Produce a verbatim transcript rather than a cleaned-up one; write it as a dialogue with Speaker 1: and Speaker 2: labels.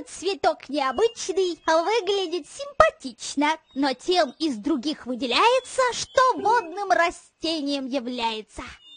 Speaker 1: цветок необычный, выглядит симпатично, но тем из других выделяется, что водным растением является.